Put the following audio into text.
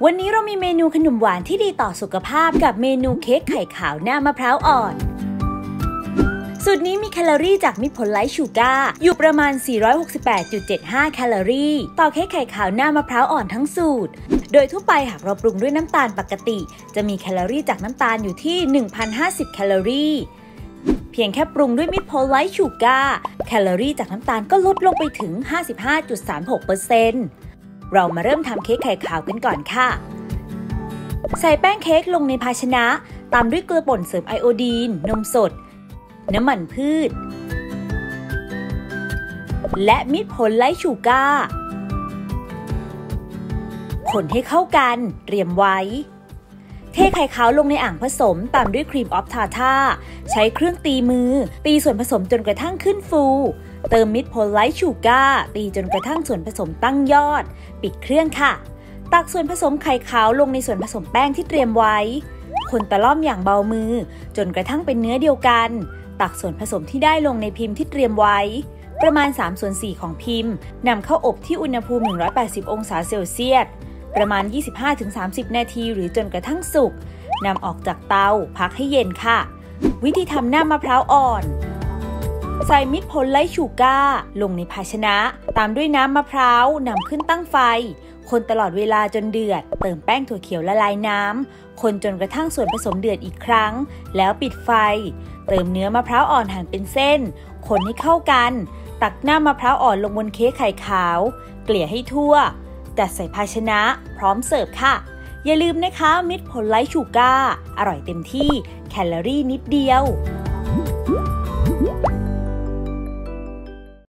วันนี้เรามีเมนูขนมหวานที่ดีต่อสุขภาพกับเมนูเค้กไข่ขาวหน้ามะพร้าวอ่อนสูตรนี้มีแคลอรี่จากมิตรผลไลท์ชูการ์อยู่ประมาณ 468.75 แคลอรี่ต่อเค้กไข่ขาวหน้ามะพร้าวอ่อนทั้งสูตรโดยทั่วไปหากเราปรุงด้วยน้ำตาลปกติจะมีแคลอรี่จากน้ำตาลอยู่ที่ 1,050 แคลอรี่เพียงแค่ปรุงด้วยมิตรผลไลท์ชูการ์แคลอรี่จากน้ำตาลก็ลดลงไปถึง 55.36%เรามาเริ่มทำเค้กไข่ขาวกันก่อนค่ะใส่แป้งเค้กลงในภาชนะตามด้วยเกลือป่นเสริมไอโอดีนนมสดน้ำมันพืชและมิตรผลไลท์ชูการ์คนให้เข้ากันเตรียมไว้เทไข่ขาวลงในอ่างผสมตามด้วยครีมออฟทาร์ทาใช้เครื่องตีมือตีส่วนผสมจนกระทั่งขึ้นฟูเติมมิตรผลไลท์ชูการ์ตีจนกระทั่งส่วนผสมตั้งยอดปิดเครื่องค่ะตักส่วนผสมไข่ขาวลงในส่วนผสมแป้งที่เตรียมไว้คนตะล่อมอย่างเบามือจนกระทั่งเป็นเนื้อเดียวกันตักส่วนผสมที่ได้ลงในพิมพ์ที่เตรียมไว้ประมาณ 3/4 ของพิมพ์นำเข้าอบที่อุณหภูมิ 180 องศาเซลเซียสประมาณ 25-30 นาทีหรือจนกระทั่งสุกนำออกจากเตาพักให้เย็นค่ะวิธีทำหน้ามะพร้าวอ่อนใส่มิตรผลไลท์ชูการ์ลงในภาชนะตามด้วยน้ำมะพร้าวนำขึ้นตั้งไฟคนตลอดเวลาจนเดือดเติมแป้งถั่วเขียวละลายน้ำคนจนกระทั่งส่วนผสมเดือดอีกครั้งแล้วปิดไฟเติมเนื้อมะพร้าวอ่อนหั่นเป็นเส้นคนให้เข้ากันตักหน้ามะพร้าวอ่อนลงบนเค้กไข่ขาวเกลี่ยให้ทั่วจัดใส่ภาชนะพร้อมเสิร์ฟค่ะอย่าลืมนะคะมิตรผลไลท์ชูการ์อร่อยเต็มที่แคลอรี่นิดเดียว